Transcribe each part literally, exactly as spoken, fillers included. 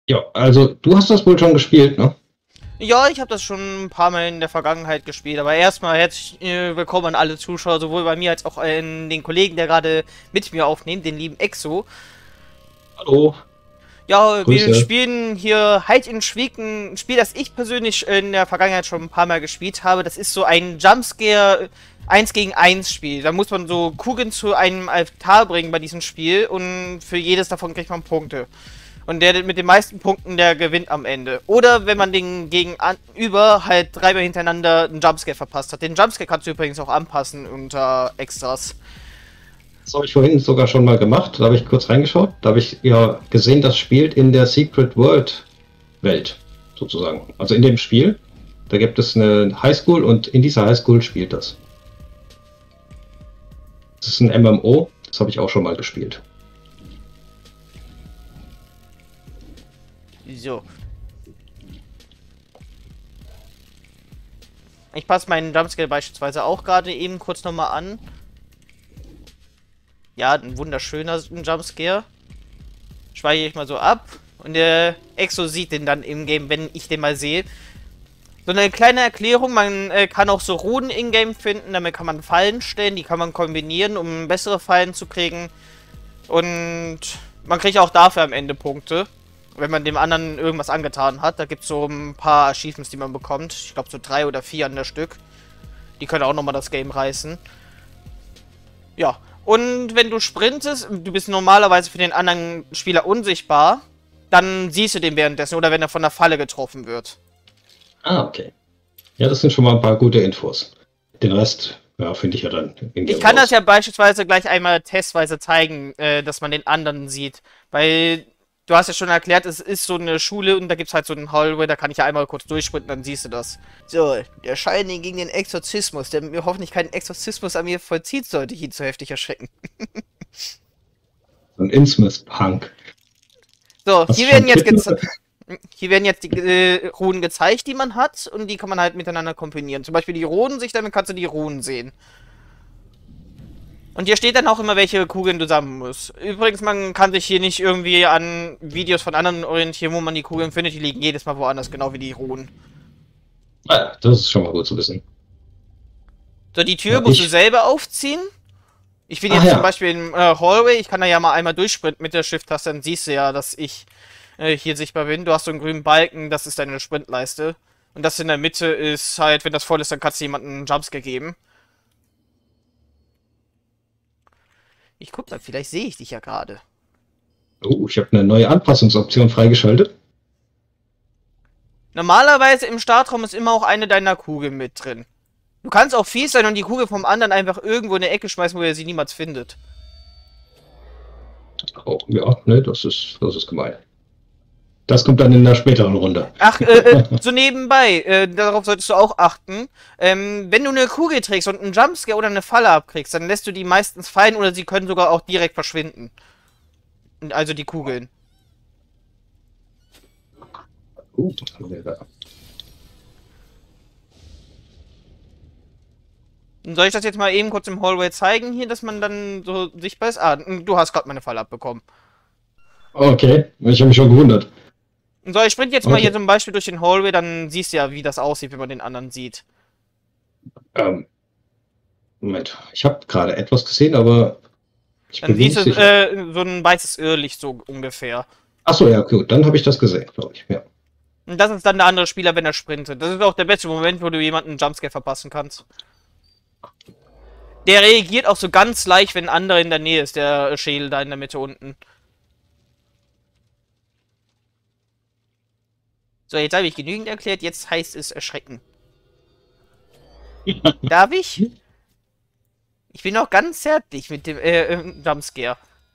Ja, also du hast das wohl schon gespielt, ne? Ja, ich habe das schon ein paar Mal in der Vergangenheit gespielt, aber erstmal herzlich äh, willkommen an alle Zuschauer, sowohl bei mir als auch an den Kollegen, der gerade mit mir aufnimmt, den lieben Exo. Hallo, Ja, wir Grüße. spielen hier Hide and Seek, ein Spiel, das ich persönlich in der Vergangenheit schon ein paar Mal gespielt habe. Das ist so ein Jumpscare eins gegen eins Spiel. Da muss man so Kugeln zu einem Altar bringen bei diesem Spiel und für jedes davon kriegt man Punkte. Und der mit den meisten Punkten, der gewinnt am Ende. Oder wenn man den Gegenüber halt dreimal hintereinander einen Jumpscare verpasst hat. Den Jumpscare kannst du übrigens auch anpassen unter Extras. Das habe ich vorhin sogar schon mal gemacht. Da habe ich kurz reingeschaut. Da habe ich ja gesehen, das spielt in der Secret World Welt, sozusagen. Also in dem Spiel. Da gibt es eine Highschool und in dieser Highschool spielt das. Das ist ein M M O. Das habe ich auch schon mal gespielt. So. Ich passe meinen Jumpscare beispielsweise auch gerade eben kurz nochmal an. Ja, ein wunderschöner Jumpscare. Speichere ich mal so ab. Und der Exo sieht den dann im Game, wenn ich den mal sehe. So eine kleine Erklärung, man äh, kann auch so Runen in-game finden, damit kann man Fallen stellen, die kann man kombinieren, um bessere Fallen zu kriegen. Und man kriegt auch dafür am Ende Punkte, wenn man dem anderen irgendwas angetan hat. Da gibt es so ein paar Achievements, die man bekommt. Ich glaube so drei oder vier an der Stück. Die können auch nochmal das Game reißen. Ja, und wenn du sprintest, du bist normalerweise für den anderen Spieler unsichtbar, dann siehst du den währenddessen oder wenn er von der Falle getroffen wird. Ah, okay. Ja, das sind schon mal ein paar gute Infos. Den Rest, ja, finde ich ja dann in Ich kann das ja beispielsweise gleich einmal testweise zeigen, äh, dass man den anderen sieht. Weil du hast ja schon erklärt, es ist so eine Schule und da gibt es halt so einen Hallway, da kann ich ja einmal kurz durchsprinten, dann siehst du das. So, der Shining gegen den Exorzismus, der mir hoffentlich keinen Exorzismus an mir vollzieht, sollte ich ihn zu heftig erschrecken. ein Innsmouth-Punk. So, Was hier schon werden jetzt Twitter- Hier werden jetzt die äh, Runen gezeigt, die man hat, und die kann man halt miteinander kombinieren. Zum Beispiel die Runensicht, damit kannst du die Runen sehen. Und hier steht dann auch immer, welche Kugeln du sammeln musst. Übrigens, man kann sich hier nicht irgendwie an Videos von anderen orientieren, wo man die Kugeln findet. Die liegen jedes Mal woanders, genau wie die Runen. Ah, das ist schon mal gut zu wissen. So, die Tür Ja, musst du ich- selber aufziehen. Ich bin Ah, jetzt ja. zum Beispiel im äh, Hallway. Ich kann da ja mal einmal durchsprinten mit der Shift-Taste. Dann siehst du ja, dass ich äh, hier sichtbar bin. Du hast so einen grünen Balken, das ist deine Sprintleiste. Und das in der Mitte ist halt, wenn das voll ist, dann kannst du jemanden einen Jumpscare geben. Ich guck mal, vielleicht sehe ich dich ja gerade. Oh, ich habe eine neue Anpassungsoption freigeschaltet. Normalerweise im Startraum ist immer auch eine deiner Kugeln mit drin. Du kannst auch fies sein und die Kugel vom anderen einfach irgendwo in eine Ecke schmeißen, wo er sie niemals findet. Oh, ja, ne, das ist, das ist gemein. Das kommt dann in der späteren Runde. Ach, äh, äh, so nebenbei, äh, darauf solltest du auch achten. Ähm, wenn du eine Kugel trägst und einen Jumpscare oder eine Falle abkriegst, dann lässt du die meistens fallen oder sie können sogar auch direkt verschwinden. Also die Kugeln. Uh, Soll ich das jetzt mal eben kurz im Hallway zeigen hier, dass man dann so sichtbar ist? Ah, du hast gerade meine Falle abbekommen. okay, ich habe mich schon gewundert. So, ich sprint jetzt mal Okay. hier zum Beispiel durch den Hallway, dann siehst du ja, wie das aussieht, wenn man den anderen sieht. Ähm, Moment, ich habe gerade etwas gesehen, aber ich Dann bin nicht siehst du sicher. äh, so ein weißes Irrlicht so ungefähr. Achso, ja, gut, dann habe ich das gesehen, glaube ich. Ja. Und das ist dann der andere Spieler, wenn er sprintet. Das ist auch der beste Moment, wo du jemanden einen Jumpscare verpassen kannst. Der reagiert auch so ganz leicht, wenn ein anderer in der Nähe ist, der Schädel da in der Mitte unten. So, jetzt habe ich genügend erklärt, jetzt heißt es erschrecken. Darf ich? Ich bin noch ganz zärtlich mit dem äh, Jumpscare.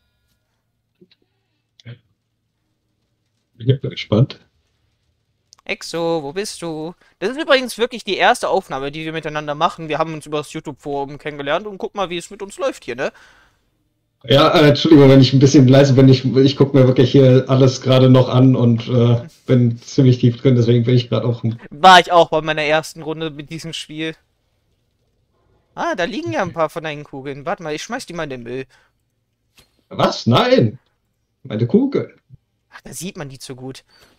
Ich bin gespannt. Exo, wo bist du? Das ist übrigens wirklich die erste Aufnahme, die wir miteinander machen. Wir haben uns über das YouTube-Forum kennengelernt und guck mal, wie es mit uns läuft hier, ne? Ja, äh, Entschuldigung, wenn ich ein bisschen leise bin. Ich, ich gucke mir wirklich hier alles gerade noch an und äh, bin ziemlich tief drin, deswegen bin ich gerade auch. War ich auch bei meiner ersten Runde mit diesem Spiel. Ah, da liegen ja ein paar von deinen Kugeln. Warte mal, ich schmeiß die mal in den Müll. Was? Nein! Meine Kugel. Ach, da sieht man die zu gut.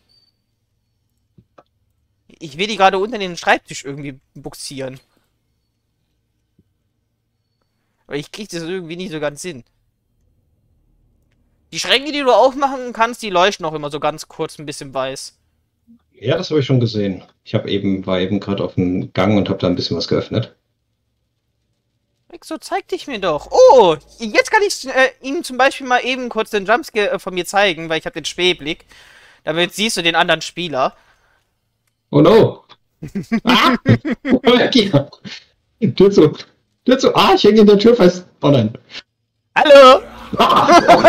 Ich will die gerade unter den Schreibtisch irgendwie buxieren. Aber ich krieg das irgendwie nicht so ganz hin. Die Schränke, die du aufmachen kannst, die leuchten auch immer so ganz kurz ein bisschen weiß. Ja, das habe ich schon gesehen. Ich habe eben, war eben gerade auf dem Gang und habe da ein bisschen was geöffnet. So, zeig dich mir doch. Oh, jetzt kann ich äh, ihm zum Beispiel mal eben kurz den Jumpscare äh, von mir zeigen, weil ich habe den Spähblick. Damit siehst du den anderen Spieler. Oh no! Ah! Ja. Tür zu! Tür zu! Ah, ich hänge in der Tür fest! Oh nein! Hallo! Ah!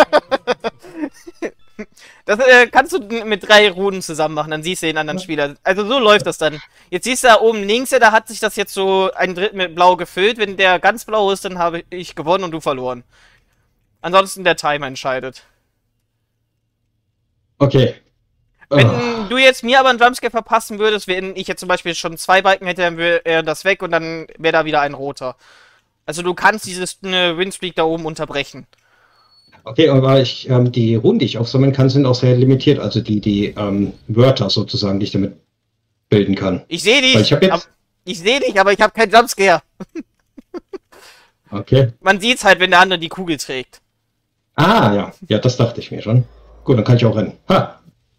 Das äh, kannst du mit drei Runen zusammen machen, dann siehst du den anderen Spieler. Also so läuft das dann. Jetzt siehst du da oben links, ja, da hat sich das jetzt so ein Drittel mit blau gefüllt. Wenn der ganz blau ist, dann habe ich gewonnen und du verloren. Ansonsten der Timer entscheidet. Okay. Wenn Oh. du jetzt mir aber einen Jumpscare verpassen würdest, wenn ich jetzt zum Beispiel schon zwei Balken hätte, dann wäre er das weg und dann wäre da wieder ein roter. Also du kannst dieses äh, Winstreak da oben unterbrechen. Okay, aber ich, ähm, die Runen, die ich aufsammeln kann, sind auch sehr limitiert. Also die, die ähm, Wörter sozusagen, die ich damit bilden kann. Ich sehe dich! Weil ich habe jetzt. ab- Ich sehe dich, aber ich habe keinen Jumpscare. Okay. Man sieht's halt, wenn der andere die Kugel trägt. Ah, ja. Ja, das dachte ich mir schon. Gut, dann kann ich auch rennen. Ha!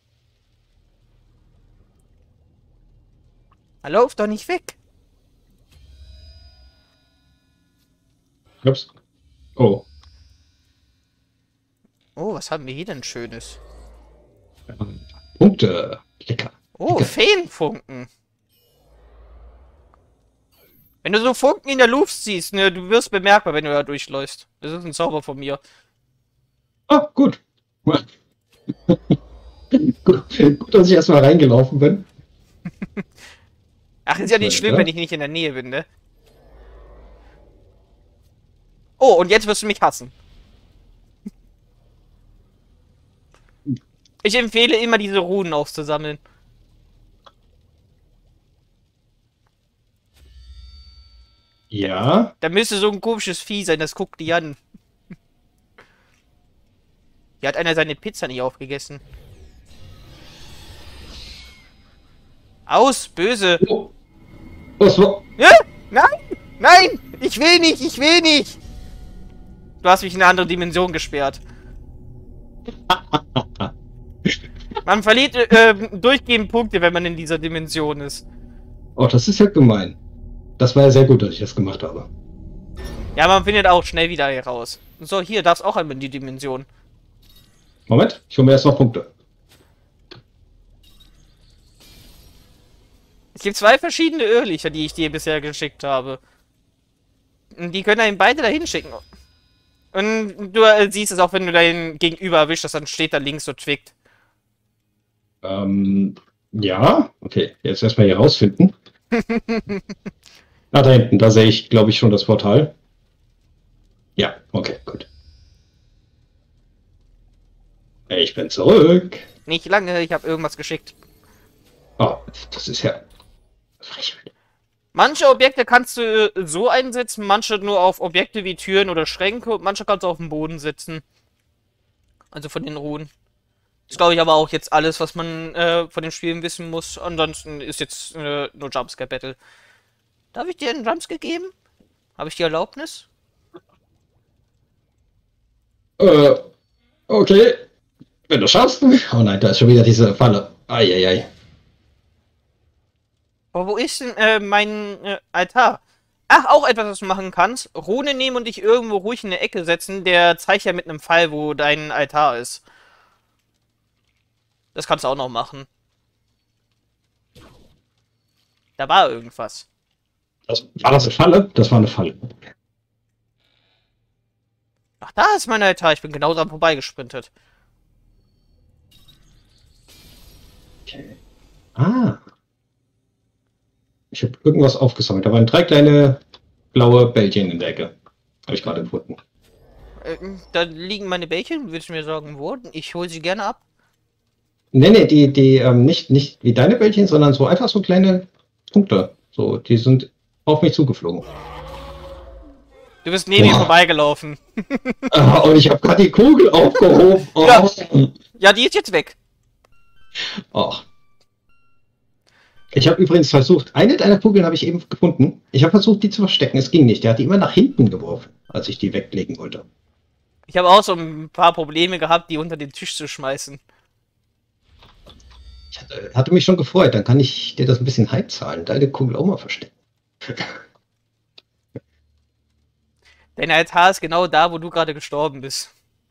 Lauf doch nicht weg. Ups. Oh. Oh, was haben wir hier denn Schönes? Punkte. Lecker. Oh, Lecker. Feenfunken. Wenn du so Funken in der Luft siehst, ne, du wirst bemerkbar, wenn du da durchläufst. Das ist ein Zauber von mir. Ah, gut. gut. Gut, dass ich erstmal reingelaufen bin. Ach, ist ja nicht Ja, schlimm, ja. wenn ich nicht in der Nähe bin, ne? Oh, und jetzt wirst du mich hassen. Ich empfehle immer, diese Runen aufzusammeln. Ja. Da müsste so ein komisches Vieh sein, das guckt die an. Hier hat einer seine Pizza nicht aufgegessen. Aus, böse. Oh. Was war? Hä? Nein! Nein! Ich will nicht! Ich will nicht! Du hast mich in eine andere Dimension gesperrt. Man verliert äh, durchgehend Punkte, wenn man in dieser Dimension ist. Oh, das ist ja gemein. Das war ja sehr gut, dass ich das gemacht habe. Ja, man findet auch schnell wieder hier raus. So, hier darfst auch einmal in die Dimension. Moment, ich hole mir erst noch Punkte. Es gibt zwei verschiedene Irrlichter, die ich dir bisher geschickt habe. Und die können einen beide dahin schicken. Und du äh, siehst es auch, wenn du deinen Gegenüber erwischst, dass dann steht da links so Twickt. Ähm, ja. Okay, jetzt erstmal hier rausfinden. Ah, da hinten, da sehe ich, glaube ich, schon das Portal. Ja, okay, gut. Ich bin zurück. Nicht lange, ich habe irgendwas geschickt. Oh, das ist ja frech. Manche Objekte kannst du äh, so einsetzen, manche nur auf Objekte wie Türen oder Schränke und manche kannst du auf dem Boden setzen. Also von den Ruhen. Das glaube ich aber auch jetzt alles, was man äh, von den Spielen wissen muss. Ansonsten ist jetzt äh, nur Jumpscare Battle. Darf ich dir einen Jumpscare geben? Habe ich die Erlaubnis? Äh, okay. Wenn du schaffst. Oh nein, da ist schon wieder diese Falle. Eieiei. Aber wo ist denn äh, mein äh, Altar? Ach, auch etwas, was du machen kannst. Rune nehmen und dich irgendwo ruhig in eine Ecke setzen. Der zeigt ja mit einem Pfeil, wo dein Altar ist. Das kannst du auch noch machen. Da war irgendwas. Das, war das eine Falle? Das war eine Falle. Ach, da ist mein Altar. Ich bin genauso am vorbeigesprintet. Okay. Ah. Ich habe irgendwas aufgesammelt. Da waren drei kleine blaue Bällchen in der Ecke. Habe ich gerade gefunden. Äh, da liegen meine Bällchen. Willst du mir sagen, wo? Ich hole sie gerne ab. Nee, nee, die, die, ähm, nicht, nicht wie deine Bällchen, sondern so einfach so kleine Punkte. So, die sind auf mich zugeflogen. Du bist neben ihm vorbeigelaufen. Ah, und ich habe gerade die Kugel aufgehoben. Oh. Ja. Ja, die ist jetzt weg. Oh. Ich habe übrigens versucht, eine deiner Kugeln habe ich eben gefunden. Ich habe versucht, die zu verstecken. Es ging nicht. Der hat die immer nach hinten geworfen, als ich die weglegen wollte. Ich habe auch so ein paar Probleme gehabt, die unter den Tisch zu schmeißen. Ich hatte, hatte mich schon gefreut. Dann kann ich dir das ein bisschen heimzahlen. Deine Kugel auch mal verstecken. Dein Altar ist genau da, wo du gerade gestorben bist.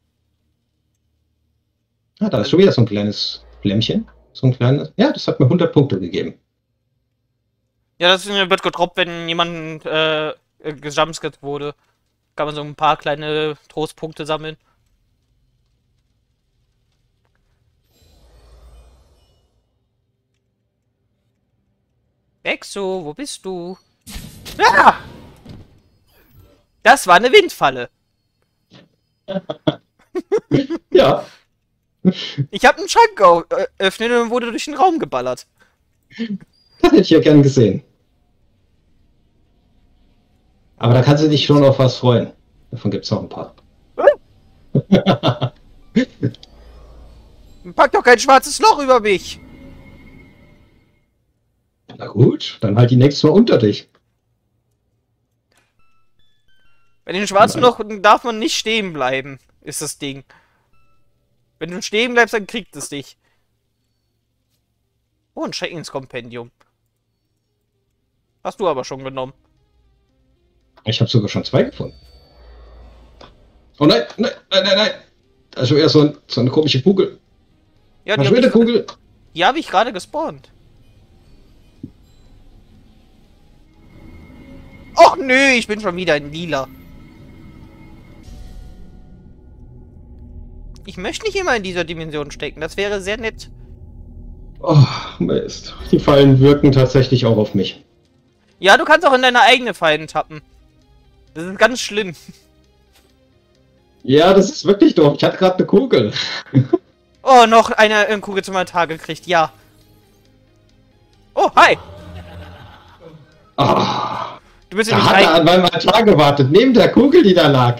Ah, da ist schon wieder so ein kleines Flämmchen. So ein kleines. Ja, das hat mir hundert Punkte gegeben. Ja, das wird gedroppt, wenn jemand äh, gejumpscared wurde. Kann man so ein paar kleine Trostpunkte sammeln. Exo, wo bist du? Ah! Das war eine Windfalle. Ja. Ich habe einen Schrank geöffnet und wurde durch den Raum geballert. Das hätte ich ja gern gesehen. Aber da kannst du dich schon auf was freuen. Davon gibt es noch ein paar. Pack doch kein schwarzes Loch über mich. Na gut, dann halt die nächste Mal unter dich. Bei den schwarzen Loch darf man nicht stehen bleiben, ist das Ding. Wenn du stehen bleibst, dann kriegt es dich. Oh, ein Schreckenskompendium. Hast du aber schon genommen. Ich habe sogar schon zwei gefunden. Oh nein, nein, nein, nein, nein. Da ist schon wieder so, ein, so eine komische Kugel. Ja, die die habe ich, Kugel. Die habe ich gerade gespawnt. Och nö, ich bin schon wieder in lila. Ich möchte nicht immer in dieser Dimension stecken, das wäre sehr nett. Oh, Mist. Die Fallen wirken tatsächlich auch auf mich. Ja, du kannst auch in deine eigene Fallen tappen. Das ist ganz schlimm. Ja, das ist wirklich doof. Ich hatte gerade eine Kugel. Oh, noch eine äh, Kugel zum Altar gekriegt, ja. Oh, hi. Oh, Du bist da in hat er an meinem Altar gewartet, neben der Kugel, die da lag.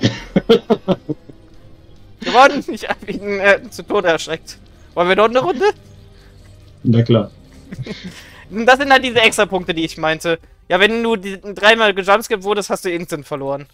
Gewonnen. Ich hab ihn äh, zu Tode erschreckt. Wollen wir noch eine Runde? Na klar. Das sind halt diese Extra-Punkte, die ich meinte. Ja, wenn du die, dreimal gejumpscared wurdest, hast du instant verloren.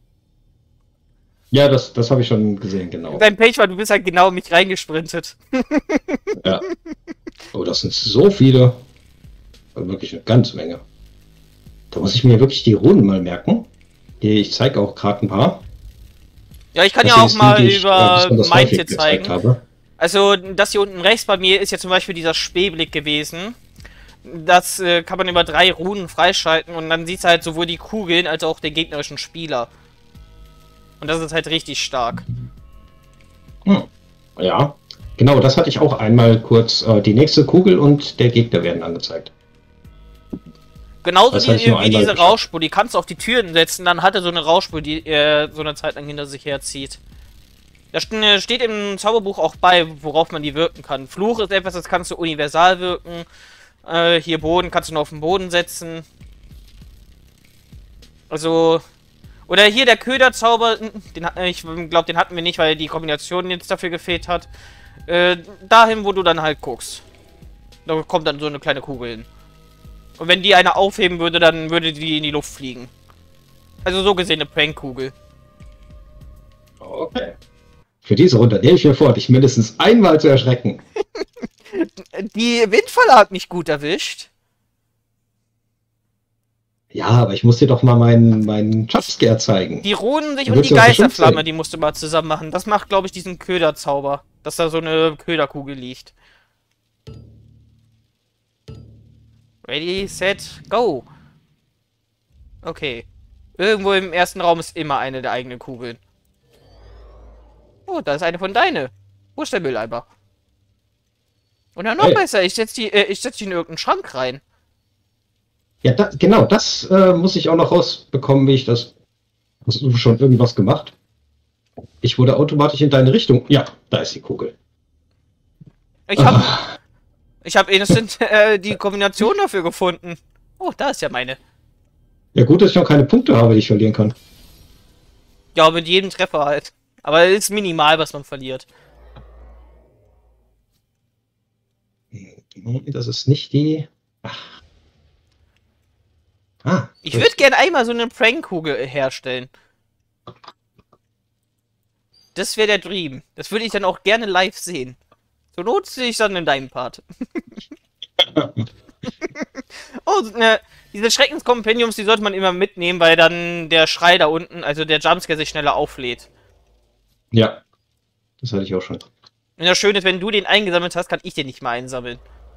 Ja, das, das habe ich schon gesehen, genau. Dein Pech war, du bist halt genau in mich reingesprintet. Ja. Oh, das sind so viele. Wirklich eine ganze Menge. Da muss ich mir wirklich die Runen mal merken. Ich zeige auch gerade ein paar. Ja, ich kann das ja auch mal die, über äh, Mindset zeigen. Habe. Also, das hier unten rechts bei mir ist ja zum Beispiel dieser Spähblick gewesen. Das äh, kann man über drei Runen freischalten und dann sieht es halt sowohl die Kugeln als auch den gegnerischen Spieler. Und das ist halt richtig stark. Hm. Ja, genau, das hatte ich auch einmal kurz. Äh, die nächste Kugel und der Gegner werden angezeigt. Genauso die, wie diese geschafft. Rauschspur, die kannst du auf die Türen setzen, dann hat er so eine Rauschspur, die äh, so eine Zeit lang hinter sich herzieht. Da steht im Zauberbuch auch bei, worauf man die wirken kann. Fluch ist etwas, das kannst du universal wirken. Äh, hier Boden kannst du nur auf den Boden setzen. Also... Oder hier der Köderzauber, den, ich glaube, den hatten wir nicht, weil die Kombination jetzt dafür gefehlt hat. Äh, dahin, wo du dann halt guckst. Da kommt dann so eine kleine Kugel hin. Und wenn die eine aufheben würde, dann würde die in die Luft fliegen. Also so gesehen eine Prankkugel. Okay. Für diese Runde nehme ich mir vor, dich mindestens einmal zu erschrecken. Die Windfalle hat mich gut erwischt. Ja, aber ich muss dir doch mal meinen, meinen Jumpscare zeigen. Die Runen sich Du und die willst ja Geisterflamme, die musst du mal zusammen machen. Das macht, glaube ich, diesen Köderzauber. Dass da so eine Köderkugel liegt. Ready, set, go. Okay. Irgendwo im ersten Raum ist immer eine der eigenen Kugeln. Oh, da ist eine von deine. Wo ist der Mülleimer? Oder noch Hey. besser, ich setze die, äh, ich setz die in irgendeinen Schrank rein. Ja, da, genau, das äh, muss ich auch noch rausbekommen, wie ich das... Hast du schon irgendwas gemacht? Ich wurde automatisch in deine Richtung... Ja, da ist die Kugel. Ich habe ich hab instant äh, die Kombination dafür gefunden. Oh, da ist ja meine. Ja gut, dass ich noch keine Punkte habe, die ich verlieren kann. Ja, mit jedem Treffer halt. Aber es ist minimal, was man verliert. Nee, das ist nicht die. Ach. Ah, Ich würde gerne einmal so eine Prankkugel herstellen. Das wäre der Dream. Das würde ich dann auch gerne live sehen. So Not sehe ich dann in deinem Part. Oh, ne, diese Schreckenskompendiums, die sollte man immer mitnehmen, weil dann der Schrei da unten, also der Jumpscare sich schneller auflädt. Ja, das hatte ich auch schon. Und das Schöne ist, wenn du den eingesammelt hast, kann ich den nicht mehr einsammeln.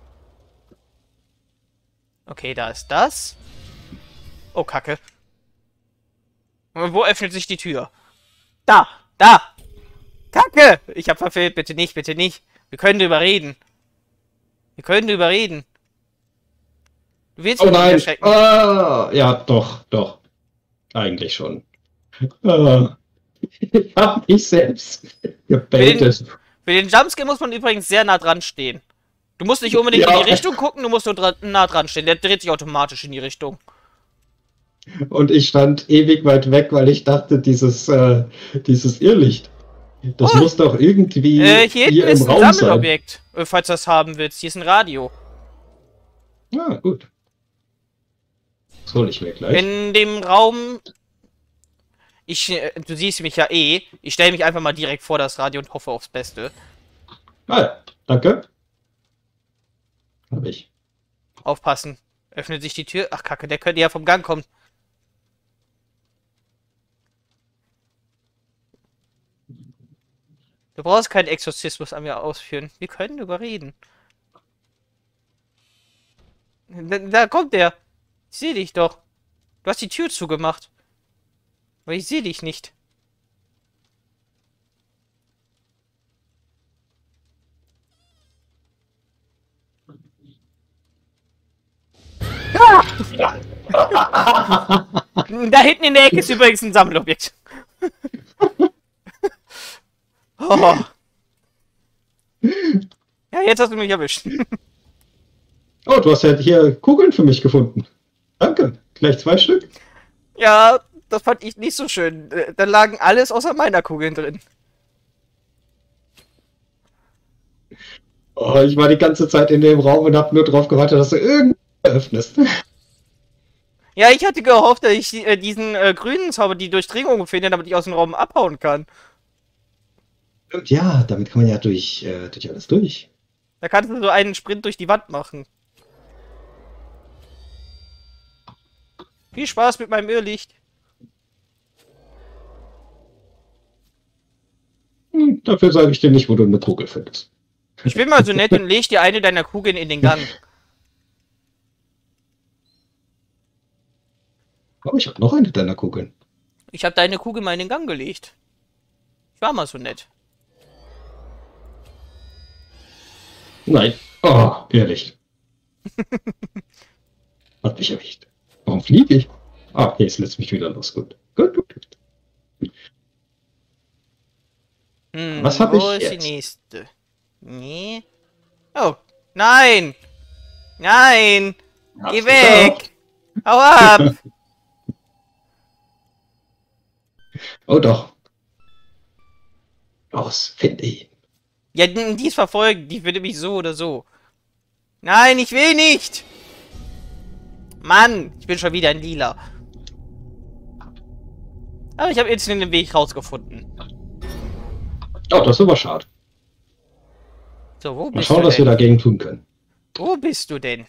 Okay, da ist das. Oh, Kacke. Und wo öffnet sich die Tür? Da! Da! Kacke! Ich hab verfehlt. Bitte nicht, bitte nicht. Wir können drüber reden. Wir können drüber reden. Du willst Oh mich nicht nein! erschrecken. Ah, ja, doch, doch. Eigentlich schon. Ah, ich hab mich selbst gebaitet. Für den Jumpscare muss man übrigens sehr nah dran stehen. Du musst nicht unbedingt Ja. in die Richtung gucken, du musst nur dran, nah dran stehen. Der dreht sich automatisch in die Richtung. Und ich stand ewig weit weg, weil ich dachte, dieses, äh, dieses Irrlicht, das Oh. muss doch irgendwie Äh, hier hinten hier ist im ein Raum sein. Sammelobjekt, äh, falls du das haben willst. Hier ist ein Radio. Ah, gut. Das hole ich mir gleich. In dem Raum... Ich, äh, du siehst mich ja eh. Ich stelle mich einfach mal direkt vor das Radio und hoffe aufs Beste. Ah, danke. Hab ich. Aufpassen. Öffnet sich die Tür. Ach, Kacke, der könnte ja vom Gang kommen. Du brauchst keinen Exorzismus an mir ausführen. Wir können überreden. Da, da kommt der. Ich sehe dich doch. Du hast die Tür zugemacht. Aber ich sehe dich nicht. Da hinten in der Ecke ist übrigens ein Sammelobjekt. Oh. Ja, jetzt hast du mich erwischt. Oh, du hast ja hier Kugeln für mich gefunden. Danke. Gleich zwei Stück. Ja, das fand ich nicht so schön. Äh, Da lagen alles außer meiner Kugeln drin. Oh, ich war die ganze Zeit in dem Raum und hab nur drauf gewartet, dass du irgendwas öffnest. Ja, ich hatte gehofft, dass ich äh, diesen äh, grünen Zauber, die Durchdringung finde, damit ich aus dem Raum abhauen kann. Und ja, damit kann man ja durch, äh, durch alles durch. Da kannst du so einen Sprint durch die Wand machen. Viel Spaß mit meinem Irrlicht. Hm, dafür sage ich dir nicht, wo du eine Kugel findest. Ich bin mal so nett und leg dir eine deiner Kugeln in den Gang. Oh, ich habe noch eine deiner Kugeln. Ich habe deine Kugel mal in den Gang gelegt. Ich war mal so nett. Nein. Oh, ehrlich. Hat mich erwischt. Warum fliege ich? Ah, okay, jetzt lässt mich wieder los. Gut. Gut, gut, gut. Hm, Was hab wo ich ist jetzt? die nächste? Nee. Oh, nein! Nein! Geh Hab's weg! Hau ab! Oh doch. Los, finde ihn. Ja, die die ist verfolgt. Die würde mich so oder so. Nein, ich will nicht! Mann, ich bin schon wieder ein Lila. Aber ich habe instant den Weg rausgefunden. Oh, das ist aber schade. So, wo Mal bist schauen, du was wir denn? dagegen tun können. Wo bist du denn?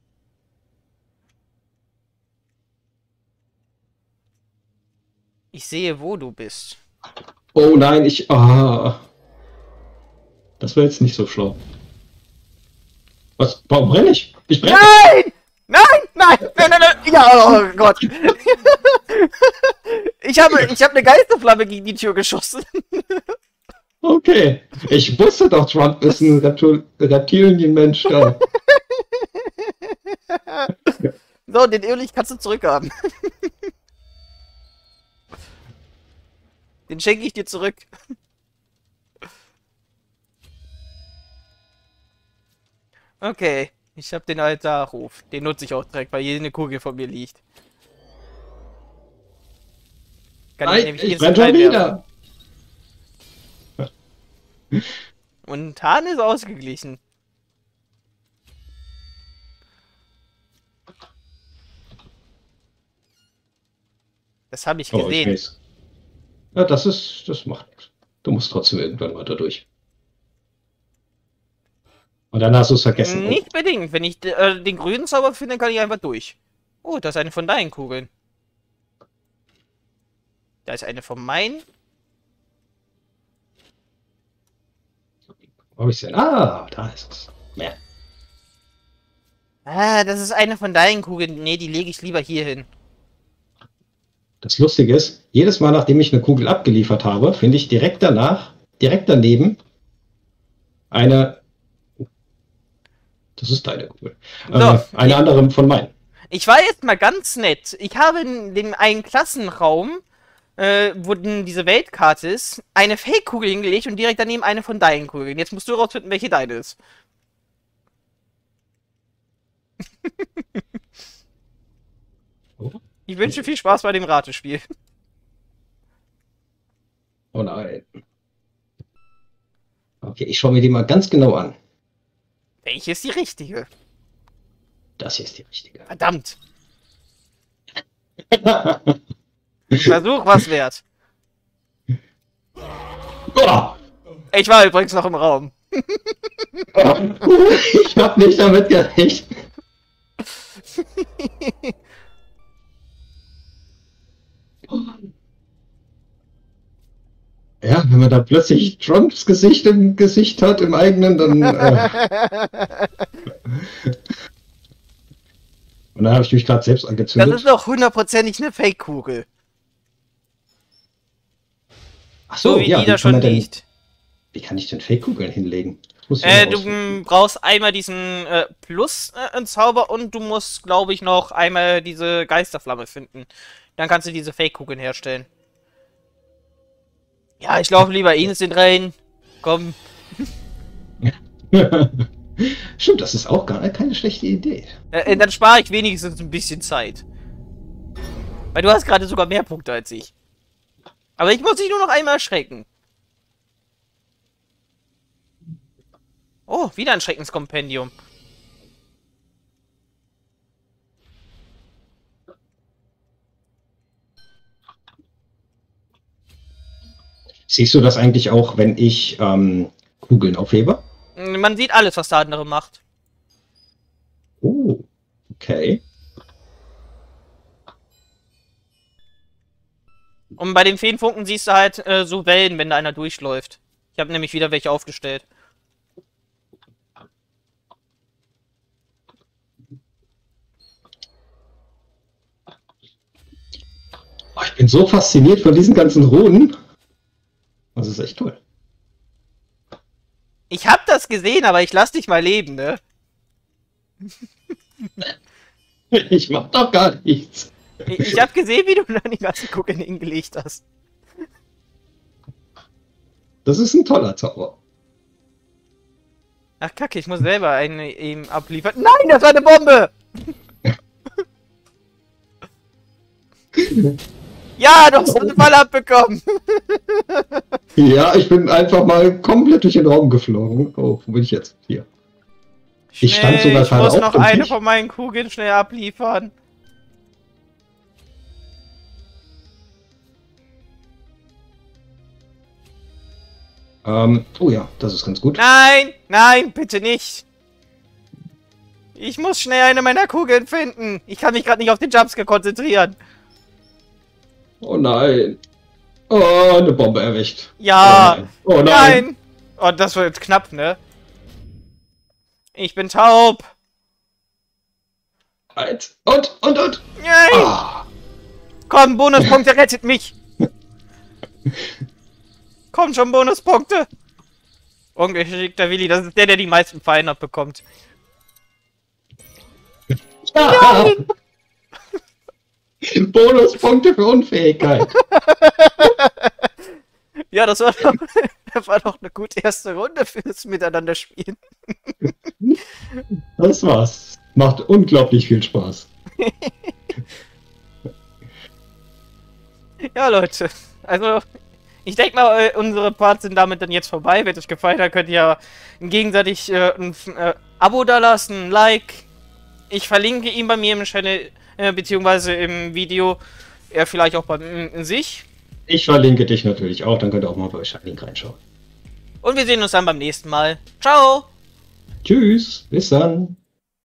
Ich sehe, wo du bist. Oh nein, ich. Ah. Das war jetzt nicht so schlau. Was? Warum brenne ich? Ich brenne. Nein! Nein! Nein! Nein, nein, nein! Ja, oh Gott! Ich habe, ich habe eine Geisterflamme gegen die Tür geschossen. Okay. Ich wusste doch, Trump ist ein Reptil Reptilienmensch. Ja. So, den Irrlicht kannst du zurückhaben. Den schenke ich dir zurück. Okay, ich habe den Altarruf. Den nutze ich auch direkt, weil hier eine Kugel von mir liegt. Kann Nein, ich nämlich ich renn schon reinwerfen. wieder. Und Tarn ist ausgeglichen. Das habe ich Oh, ich gesehen. weiß. Ja, das ist, das macht nichts. Du musst trotzdem irgendwann weiter durch. Und dann hast du es vergessen. Nicht bedingt. Wenn ich äh, den grünen Zauber finde, kann ich einfach durch. Oh, das ist eine von deinen Kugeln. Da ist eine von meinen. Wo hab ich denn? Ah, da ist es. Mehr. Ah, das ist eine von deinen Kugeln. Nee, die lege ich lieber hier hin. Das Lustige ist, jedes Mal, nachdem ich eine Kugel abgeliefert habe, finde ich direkt danach, direkt daneben, eine. Das ist deine Kugel. So, äh, eine ich, andere von meinen. ich war jetzt mal ganz nett. Ich habe in dem einen Klassenraum, äh, wo denn diese Weltkarte ist, eine Fake-Kugel hingelegt und direkt daneben eine von deinen Kugeln. Jetzt musst du rausfinden, welche deine ist. Oh. Ich wünsche viel Spaß bei dem Ratespiel. Oh nein. Okay, ich schaue mir die mal ganz genau an. Welche ist die richtige? Das hier ist die richtige. Verdammt. Versuch was wert. Oh! Ich war übrigens noch im Raum. Ich habe nicht damit gerechnet. Ja, wenn man da plötzlich Trumps Gesicht im Gesicht hat, im eigenen, dann. Äh... Und dann habe ich mich gerade selbst angezündet. Das ist doch hundertprozentig eine Fake-Kugel. Ach so, So wie ja, die da kann schon man denn, liegt. wie kann ich denn Fake-Kugeln hinlegen? Das muss ich Äh, mal du ausfinden. m, brauchst einmal diesen äh, Plus-Zauber und du musst, glaube ich, noch einmal diese Geisterflamme finden. Dann kannst du diese Fake-Kugeln herstellen. Ja, ich laufe lieber instant rein. Komm. Stimmt, das ist auch gar keine schlechte Idee. Äh, dann spare ich wenigstens ein bisschen Zeit. Weil du hast gerade sogar mehr Punkte als ich. Aber ich muss dich nur noch einmal erschrecken. Oh, wieder ein Schreckenskompendium. Siehst du das eigentlich auch, wenn ich ähm, Kugeln aufhebe? Man sieht alles, was der andere macht. Oh, okay. Und bei den Feenfunken siehst du halt äh, so Wellen, wenn da einer durchläuft. Ich habe nämlich wieder welche aufgestellt. Oh, ich bin so fasziniert von diesen ganzen Runen. Das ist echt toll. Ich hab das gesehen, aber ich lass dich mal leben, ne? Ich mach doch gar nichts. Ich, ich hab gesehen, wie du da die ganzen Kugeln hingelegt hast. Das ist ein toller Zauber. Ach kacke, ich muss selber einen eben abliefern. Nein, das war eine Bombe! Ja, du hast einen Ball abbekommen! Ja, ich bin einfach mal komplett durch den Raum geflogen. Oh, wo bin ich jetzt? Hier. Ich stand sogar ich gerade muss auf noch dem eine Tisch. von meinen Kugeln schnell abliefern. Ähm, oh ja, das ist ganz gut. Nein, nein, bitte nicht. Ich muss schnell eine meiner Kugeln finden. Ich kann mich gerade nicht auf den Jumpscare konzentrieren. Oh nein. Oh, eine Bombe erwischt. Ja. Oh nein. Oh nein. Nein. Oh, das wird knapp, ne? Ich bin taub. Eins. Und, und, und. Nein. Ah. Komm, Bonuspunkte, rettet mich. Komm schon, Bonuspunkte. Ungeschickter Willi, das ist der, der die meisten Fallen abbekommt. Ja. Bonuspunkte für Unfähigkeit. Ja, das war doch, das war doch eine gute erste Runde fürs Miteinander-Spielen. Das war's. Macht unglaublich viel Spaß. Ja, Leute. Also, ich denke mal, unsere Parts sind damit dann jetzt vorbei. Wenn es euch gefallen hat, könnt ihr ja gegenseitig äh, ein äh, Abo dalassen, ein Like. Ich verlinke ihn bei mir im Channel, äh, beziehungsweise im Video. Er vielleicht auch bei in sich. Ich verlinke dich natürlich auch, dann könnt ihr auch mal bei Shining reinschauen. Und wir sehen uns dann beim nächsten Mal. Ciao! Tschüss, bis dann.